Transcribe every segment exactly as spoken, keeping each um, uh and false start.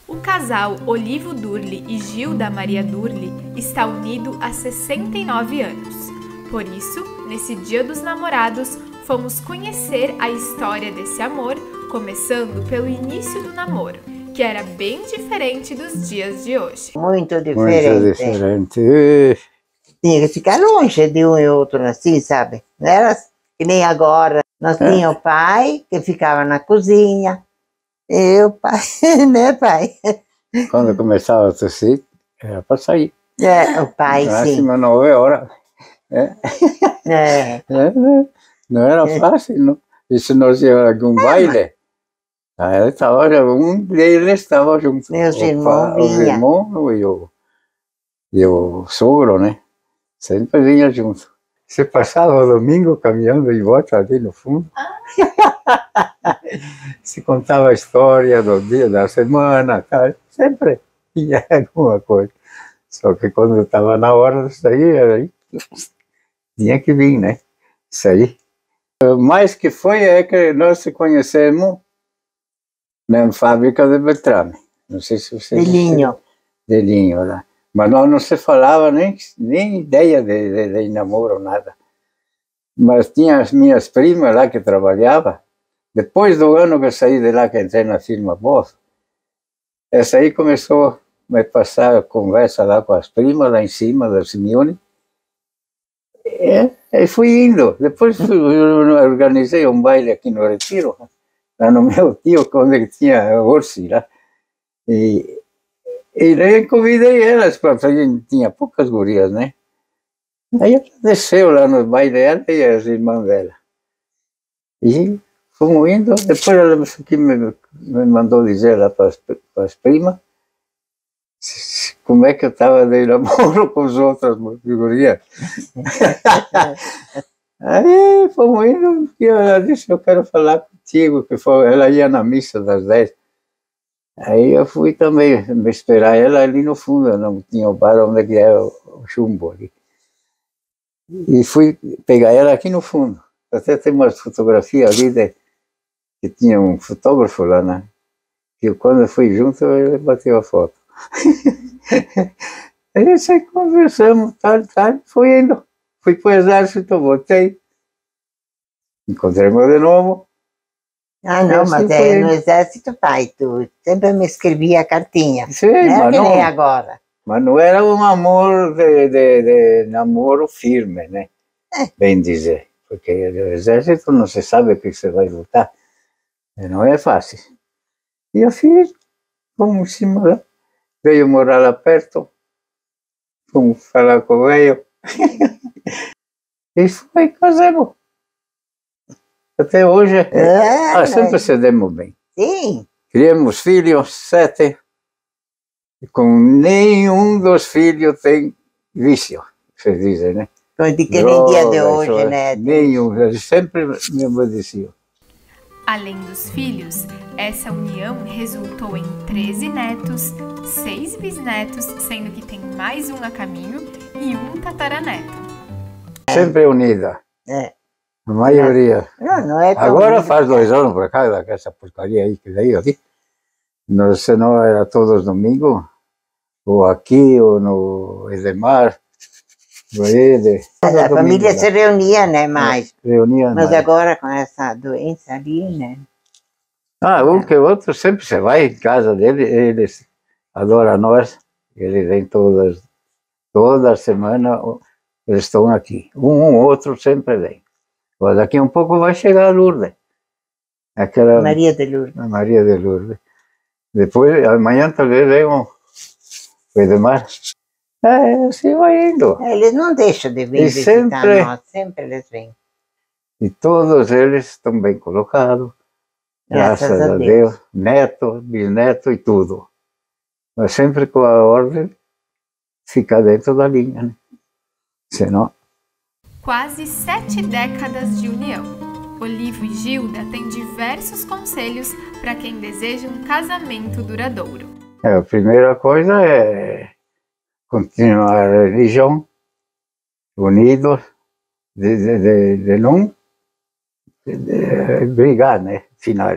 O casal Olivo Durli e Gilda Maria Durli está unido há sessenta e nove anos. Por isso, nesse Dia dos Namorados, fomos conhecer a história desse amor, começando pelo início do namoro, que era bem diferente dos dias de hoje. Muito diferente. Muito diferente. Tinha que ficar longe de um e outro, assim, sabe? Não era que nem agora. Nós É. tínhamos o pai, que ficava na cozinha. E o pai, né, pai? Quando começava a tossir, era para sair. É, o pai, sim. Máximo nove horas. É. É. É, não era fácil, não. E se nós íamos a algum baile, aí estava, um deles estava junto. Meus O irmãos pa- Os vinha. irmãos e o, e o sogro, né? Sempre vinha junto. Você passava o domingo caminhando em volta ali no fundo. Se contava a história do dia, da semana, tal. Sempre tinha alguma coisa. Só que quando estava na hora de sair, aí tinha que vir, né? Sair. O mais que foi é que nós se conhecemos na fábrica de Beltrame. Não sei se você... De linho. De linho, lá. Mas nós não se falava nem, nem ideia de, de, de namoro, nada. Mas tinha as minhas primas lá que trabalhavam. Depois do ano que eu saí de lá, que entrei na firma Boss, essa aí começou a me passar a conversa lá com as primas, lá em cima da Simeone. E, e fui indo. Depois fui, eu organizei um baile aqui no Retiro, lá no meu tio, onde tinha Ursi lá. E, e daí convidei elas para fazer, tinha poucas gurias, né? Aí ela desceu lá no baile dela e as irmãs dela. E fomos indo, depois ela me, me mandou dizer lá para as, para as primas como é que eu estava de namoro com as outras gurias. Aí fomos indo e ela disse, eu quero falar contigo, que foi, ela ia na missa das dez. Aí eu fui também me esperar ela ali no fundo, não tinha o bar onde que é o, o chumbo ali. E fui pegar ela aqui no fundo. Até tem umas fotografias ali de, que tinha um fotógrafo lá, né? E quando eu fui junto, ele bateu a foto. Aí assim, conversamos, tal, tal, fui indo. Fui para o exército, voltei. Encontrei-me de novo. Ah, não, assim mas foi é, indo. no exército, pai, tu sempre me escrevia cartinha. Sim, Não é mas que nem não, agora. mas não era um amor de, de, de namoro firme, né? É. Bem dizer. Porque o exército não se sabe o que você vai lutar. Não é fácil. E eu fiz, fomos em cima lá. Veio morar lá perto. Fomos falar com o velho. E foi, casamos. Até hoje, É, ah, sempre se demos bem. sim. Criamos filhos, sete. E com nenhum dos filhos tem vício, se dizem, né? De que nem dia de Drogas, hoje, né? Nenhum, eles sempre me obedeciam. Além dos filhos, essa união resultou em treze netos, seis bisnetos, sendo que tem mais um a caminho, e um tataraneto. Sempre unida, É. a maioria. Não, não é tão Agora lindo. faz dois anos por cá, essa porcaria aí que veio aqui. Não, senão era todos domingos, ou aqui, ou no Edemar, no Ede. A família se reunia, né, mais. Reunia Mas mais. agora com essa doença ali, né? Ah, um que outro sempre se vai em casa dele, eles adoram nós, eles vêm todas, toda semana, eles estão aqui. Um ou outro sempre vem. Mas daqui a um pouco vai chegar a Lourdes. Aquela Maria de Lourdes. a Maria de Lourdes. Depois, amanhã talvez venham o Edemar. É, assim vai indo. Eles não deixam de vir E visitar sempre- nós, sempre eles vêm. E todos eles estão bem colocados. Graças Graças a a Deus. Deus. Neto, bisneto e tudo. Mas sempre com a ordem ficar dentro da linha, né? Senão... Quase sete décadas de união. Olivo e Gilda têm diversos conselhos para quem deseja um casamento duradouro. É, a primeira coisa é continuar a religião, unidos, de, de, de, de não de, de brigar, né? Final,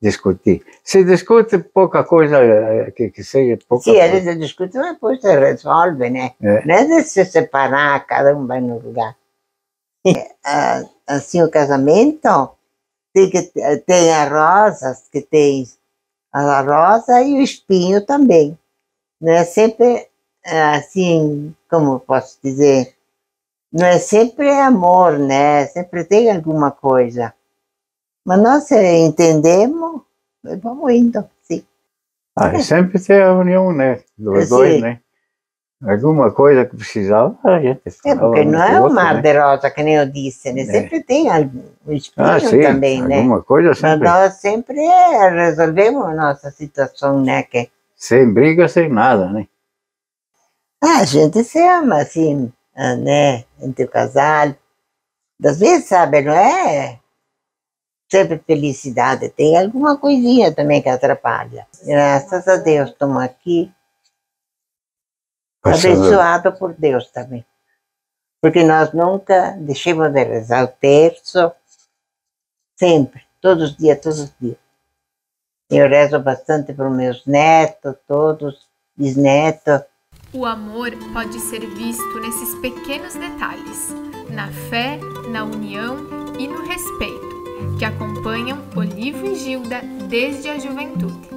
discutir. Se discute pouca coisa que, que seja pouca Sì, a coisa. gente discute, mas depois se resolve, né? É. Não é de se separar, cada um vai no lugar. Ah, assim, o casamento tem, que, tem as rosas, que tem a rosa e o espinho também. Não é sempre assim, como posso dizer, não é sempre amor, né? Sempre tem alguma coisa. Mas nós entendemos, vamos indo, sim. Ah, sempre tem a união, né? Dos Sim. dois, né? Alguma coisa que precisava, a gente É, falava porque um não com é o um outro, mar né? de rosa, que nem eu disse, né? É. Sempre tem algum espinho Ah, sim, também, né? alguma coisa Mas sempre. nós sempre resolvemos a nossa situação, né? Que Sem briga, sem nada, né? ah, a gente se ama, assim, ah, né? Entre o casal. Às vezes, sabe, não é sempre felicidade, tem alguma coisinha também que atrapalha. Graças a Deus, estamos aqui, Passando. abençoado por Deus também. Porque nós nunca deixamos de rezar o terço, sempre, todos os dias, todos os dias. Eu rezo bastante para os meus netos, todos, bisnetos. O amor pode ser visto nesses pequenos detalhes, na fé, na união e no respeito, que acompanham Olivo e Gilda desde a juventude.